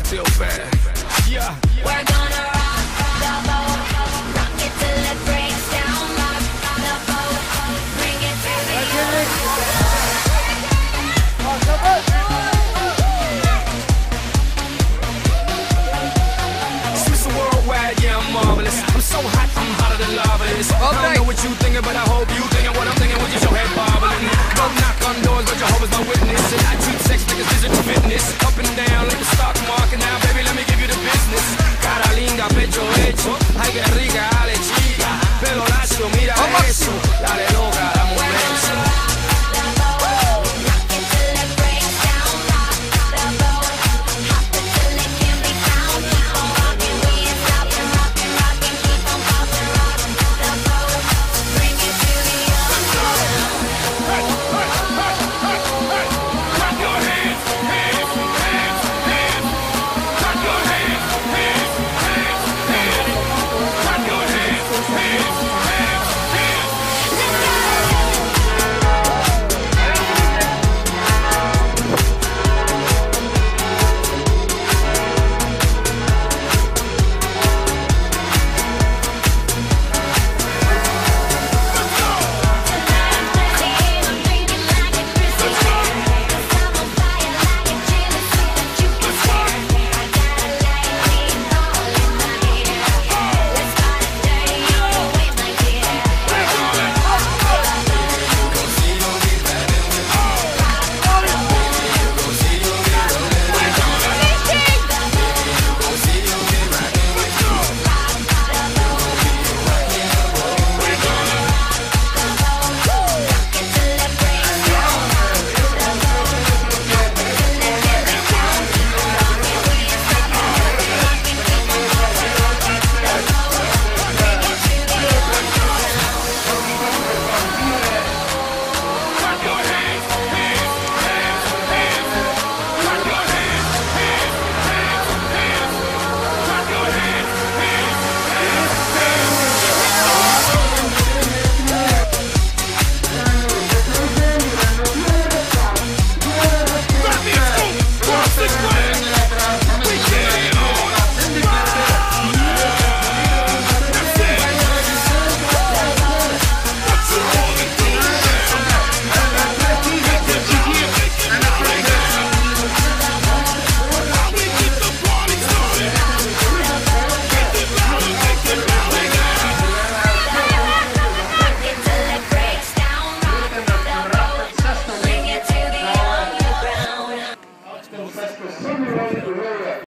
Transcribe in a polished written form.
still bad. Yeah. We're gonna rock the boat, rock it till it breaks down. Rock the boat, bring it to Swiss worldwide, yeah, I'm marvelous. I'm so hot, I'm hotter than lava is. I don't know what you thinking, but I hope you thinking what I'm thinking. With your head bobbling. Don't knock on doors, but Jehovah's my witness. And I treat sex like it's physical fitness. Up and down like the stock market. Now, baby, let me give you the business. Cara linda, pecho hecho. Ay, que rica, ale chica. Pelo lacio, mira eso. Dale loca, dame un beso. rock it till it breaks down. Rock the boat, hop it till it can't be found. Keep on rocking, we ain't stopping. Rocking, rocking, keep on popping. Rock the boat, bring it to the Clap your hands, hands, hands, hands. Clap your hands, hands, hands, hands. Clap your hands, hands, hands, hands. I'm drinking like a Christmas fair. 'Cause I'm on fire like a jealousy that you can spare. I got a lightning ball in my hair. Let's start it dirty all the way, my dear. Rock it till it breaks down. The boat, hop it till it can't be found. Keep on rocking, we ain't stopping. Rocking, rocking, keep on popping. Rock the boat, bring it to the Clap your hands, hands, hands, hands. Clap your hands, hands, hands, hands. Clap your hands, hands, Clap me a scoop, 1-6 grand. We get it on. That's it. What you wanna do now? Make the jiggy, make it rolling now. How we get the party started? Make it louder, make it rolling now. rock it till it breaks down. Rock the boat, bring it to the underground.